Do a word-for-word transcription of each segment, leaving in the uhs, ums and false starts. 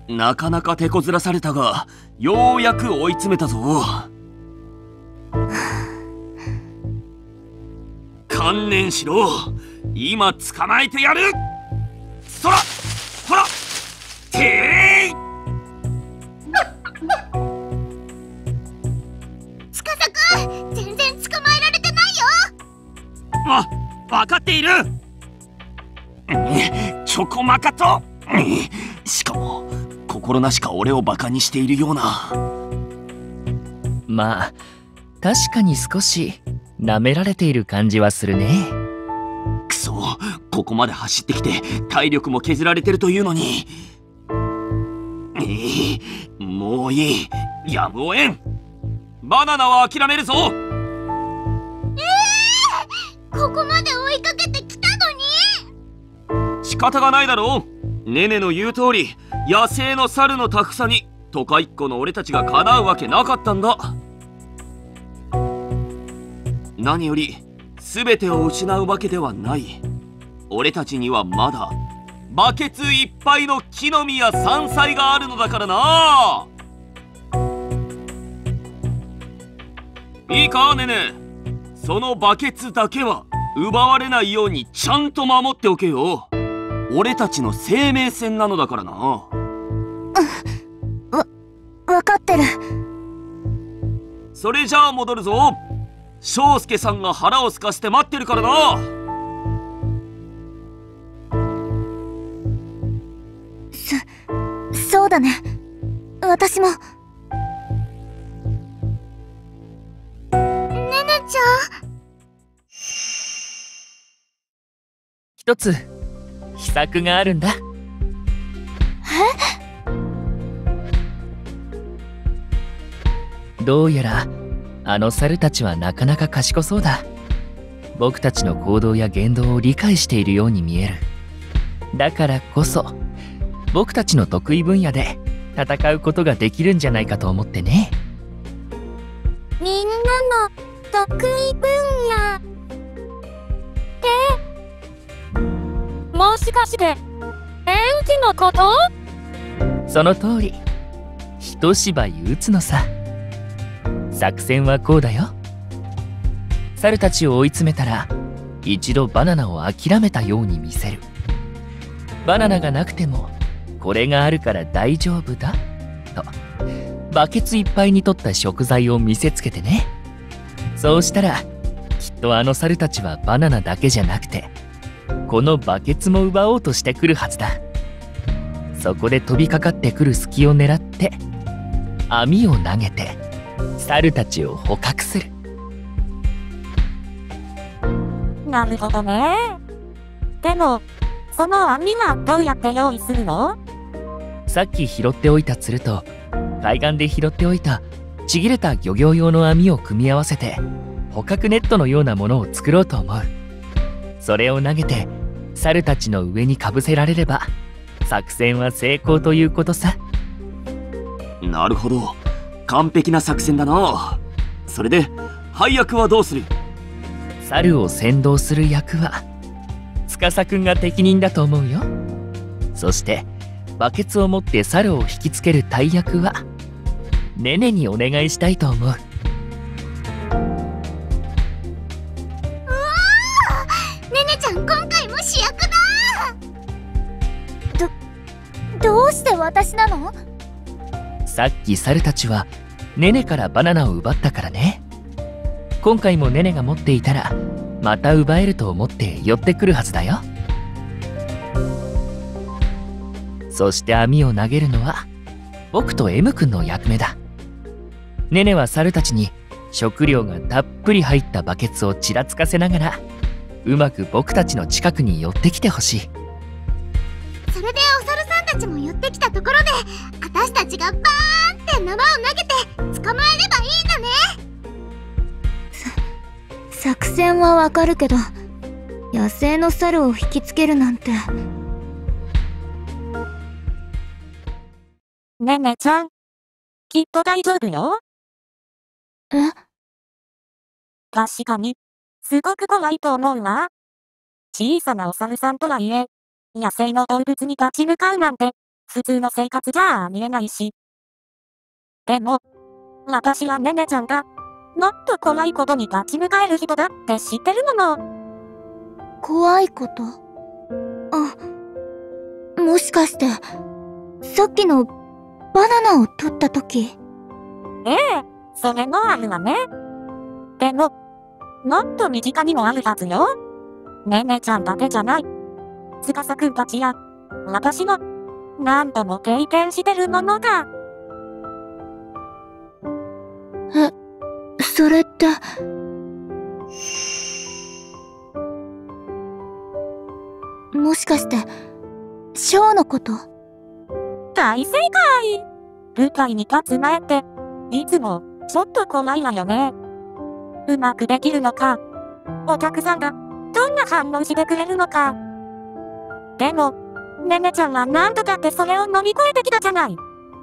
なかなか手こずらされたが、ようやく追い詰めたぞ。観念しろ。今捕まえてやる。そらほらてーい。 司くん、全然捕まえられてないよ。 わ、分かっている。チョコマカと、しかも心なしか俺をバカにしているような。 まあ確かに少し舐められている感じはするね。 くそ、ここまで走ってきて体力も削られてるというのに。えー、もういい、やむをえん。バナナは諦めるぞ。えー、ここまで追いかけてきたのに。仕方がないだろう。ネネの言う通り、野生の猿のタフさに都会っ子の俺たちがかなうわけなかったんだ。何より全てを失うわけではない。俺たちにはまだバケツいっぱいの木の実や山菜があるのだからな。いいかネネ、そのバケツだけは奪われないようにちゃんと守っておけよ。俺たちの生命線なのだからな。わ、 分かってる。 それじゃあ戻るぞ。翔介さんが腹を空かせて待ってるからな。 そ、そうだね。私も。ねねちゃん。 一つ秘策があるんだ。 え？ どうやらあの猿たちはなかなか賢そうだ。僕たちの行動や言動を理解しているように見える。だからこそ僕たちの得意分野で戦うことができるんじゃないかと思ってね。 みんなの得意分野ってもしかして演技のこと？ その通り。一芝居打つのさ。作戦はこうだよ。猿たちを追い詰めたら一度バナナを諦めたように見せる。バナナがなくてもこれがあるから大丈夫だとバケツいっぱいに取った食材を見せつけてね。そうしたらきっとあの猿たちはバナナだけじゃなくてこのバケツも奪おうとしてくるはずだ。そこで飛びかかってくる隙を狙って網を投げて猿たちを捕獲する。 なるほどね。でもその網はどうやって用意するの？ さっき拾っておいたツルと海岸で拾っておいたちぎれた漁業用の網を組み合わせて捕獲ネットのようなものを作ろうと思う。それを投げて猿たちの上にかぶせられれば作戦は成功ということさ。 なるほど、完璧な作戦だな。それで配役はどうする？ 猿を先導する役は司くんが適任だと思うよ。そしてバケツを持って猿を引きつける大役はネネにお願いしたいと思う。 うわー、ネネちゃん今回も主役だ。ど、どうして私なの？ さっき猿たちはネネからバナナを奪ったからね。今回もネネが持っていたらまた奪えると思って寄ってくるはずだよ。そして網を投げるのは僕と M 君の役目だ。ネネは猿たちに食料がたっぷり入ったバケツをちらつかせながらうまく僕たちの近くに寄ってきてほしい。 それでお猿さんたちも寄ってきたところで私たちがバーンって縄を投げて捕まえればいいんだね。さ作戦はわかるけど野生の猿を引きつけるなんて。ねねちゃん、きっと大丈夫よ。え？確かにすごく怖いと思うわ。小さなお猿さんとはいえ野生の動物に立ち向かうなんて普通の生活じゃあ見えないし。でも、私はネネちゃんが、もっと怖いことに立ち向かえる人だって知ってるもの。 怖いこと？あ、もしかして、さっきのバナナを取った時？ ええ、それもあるわね。でも、もっと身近にもあるはずよ。ネネちゃんだけじゃない。司くんたちや、私も、何度も経験してるものが。 え、それって。もしかして、ショーのこと？ 大正解！舞台に立つ前って、いつも、ちょっと怖いわよね。うまくできるのか、お客さんが、どんな反応してくれるのか。でも、ネネちゃんは何とかってそれを乗り越えてきたじゃない。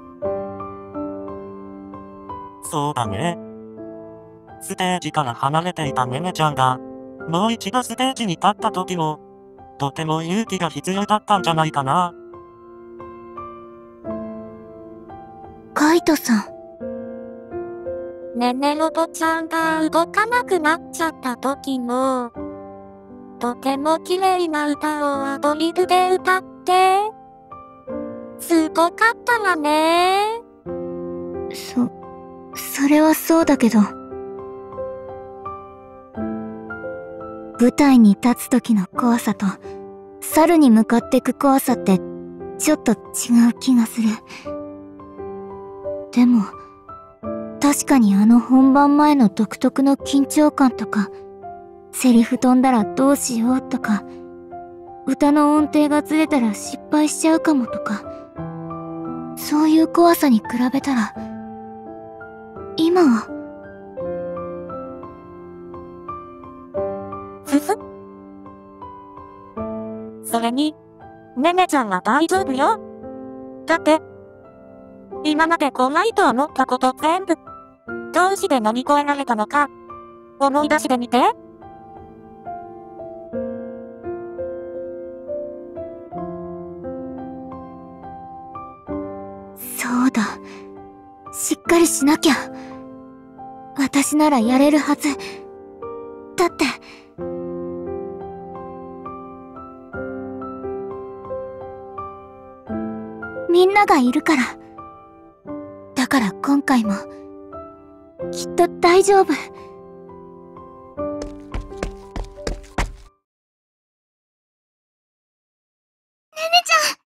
そうだね。ステージから離れていたネネちゃんが、もう一度ステージに立った時も、とても勇気が必要だったんじゃないかな。 カイトさん。 ネネロボちゃんが動かなくなっちゃった時も、とても綺麗な歌をアドリブで歌って、すごかったわね。 そ、それはそうだけど。舞台に立つ時の怖さと、猿に向かってく怖さって、ちょっと違う気がする。でも、確かにあの本番前の独特の緊張感とか、セリフ飛んだらどうしようとか、歌の音程がずれたら失敗しちゃうかもとか、そういう怖さに比べたら、今は。 ふふ。それに、ネネちゃんは大丈夫よ。だって、今まで怖いと思ったこと全部、どうして乗り越えられたのか、思い出してみて。 そうだ。しっかりしなきゃ。私ならやれるはず。だって。みんながいるから。だから今回も、きっと大丈夫。ネネちゃん